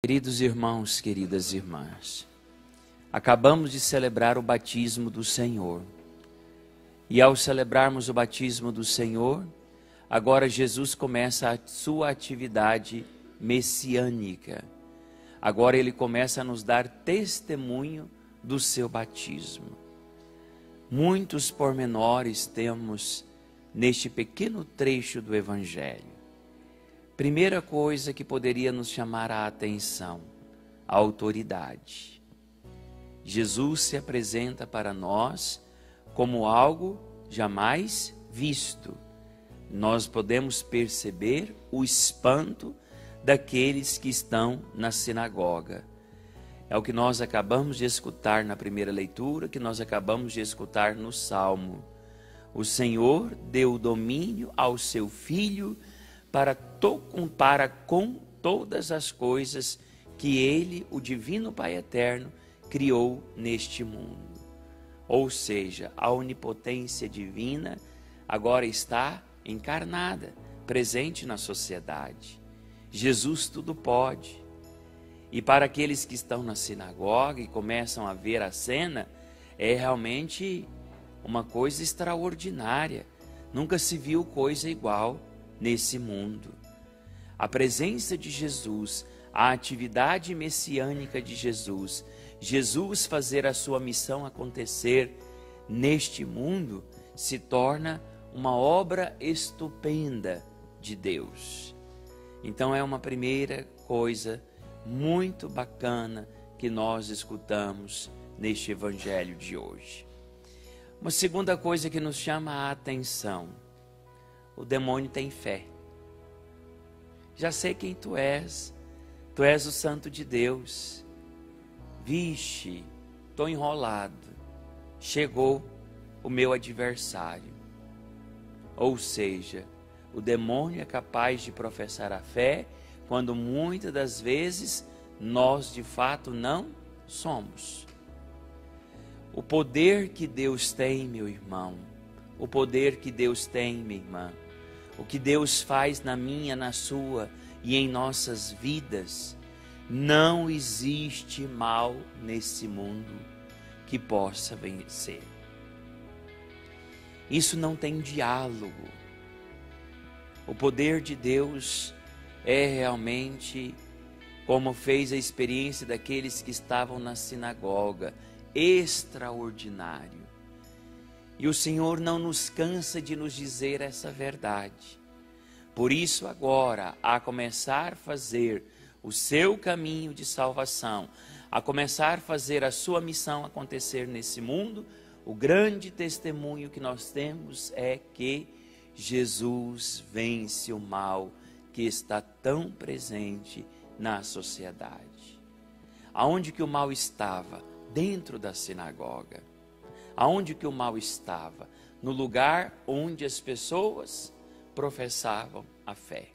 Queridos irmãos, queridas irmãs, acabamos de celebrar o batismo do Senhor. E ao celebrarmos o batismo do Senhor, agora Jesus começa a sua atividade messiânica. Agora ele começa a nos dar testemunho do seu batismo. Muitos pormenores temos neste pequeno trecho do Evangelho. Primeira coisa que poderia nos chamar a atenção, a autoridade. Jesus se apresenta para nós como algo jamais visto. Nós podemos perceber o espanto daqueles que estão na sinagoga. É o que nós acabamos de escutar na primeira leitura, que nós acabamos de escutar no Salmo. O Senhor deu domínio ao seu Filho para com todas as coisas que Ele, o Divino Pai Eterno, criou neste mundo. Ou seja, a onipotência divina agora está encarnada, presente na sociedade. Jesus tudo pode. E para aqueles que estão na sinagoga e começam a ver a cena, é realmente uma coisa extraordinária. Nunca se viu coisa igual nesse mundo. A presença de Jesus, a atividade messiânica de Jesus, Jesus fazer a sua missão acontecer neste mundo, se torna uma obra estupenda de Deus. Então é uma primeira coisa muito bacana que nós escutamos neste Evangelho de hoje. Uma segunda coisa que nos chama a atenção: o demônio tem fé. Já sei quem tu és o santo de Deus. Vixe, estou enrolado, chegou o meu adversário. Ou seja, o demônio é capaz de professar a fé quando muitas das vezes nós de fato não somos. O poder que Deus tem, meu irmão, o poder que Deus tem, minha irmã, o que Deus faz na minha, na sua e em nossas vidas, não existe mal nesse mundo que possa vencer. Isso não tem diálogo. O poder de Deus é realmente como fez a experiência daqueles que estavam na sinagoga, extraordinário. E o Senhor não nos cansa de nos dizer essa verdade. Por isso agora, a começar a fazer o seu caminho de salvação, a começar a fazer a sua missão acontecer nesse mundo, o grande testemunho que nós temos é que Jesus vence o mal que está tão presente na sociedade. Aonde que o mal estava? Dentro da sinagoga. Aonde que o mal estava? No lugar onde as pessoas professavam a fé.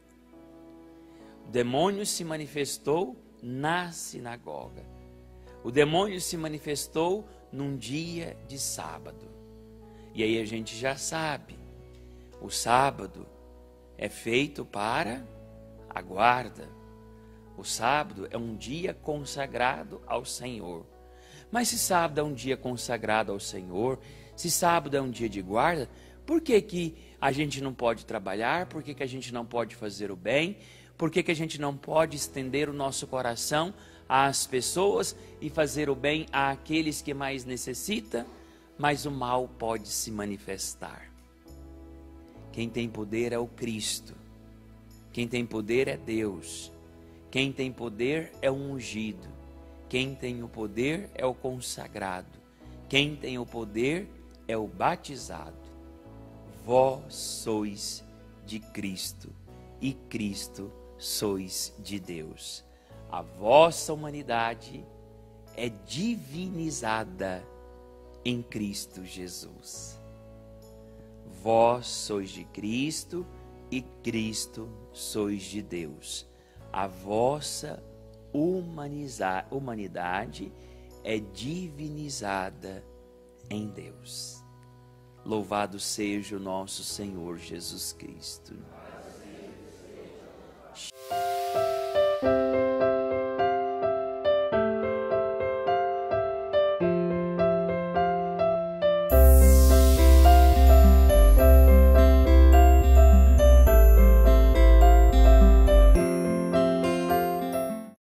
O demônio se manifestou na sinagoga. O demônio se manifestou num dia de sábado. E aí a gente já sabe, o sábado é feito para a guarda. O sábado é um dia consagrado ao Senhor. Mas se sábado é um dia consagrado ao Senhor, se sábado é um dia de guarda, por que que a gente não pode trabalhar? Por que que a gente não pode fazer o bem? Por que que a gente não pode estender o nosso coração às pessoas e fazer o bem àqueles que mais necessitam? Mas o mal pode se manifestar. Quem tem poder é o Cristo. Quem tem poder é Deus. Quem tem poder é o ungido. Quem tem o poder é o consagrado. Quem tem o poder é o batizado. Vós sois de Cristo e Cristo sois de Deus. A vossa humanidade é divinizada em Cristo Jesus. Vós sois de Cristo e Cristo sois de Deus. A vossa humanidade é divinizada em Deus. Louvado seja o nosso Senhor Jesus Cristo.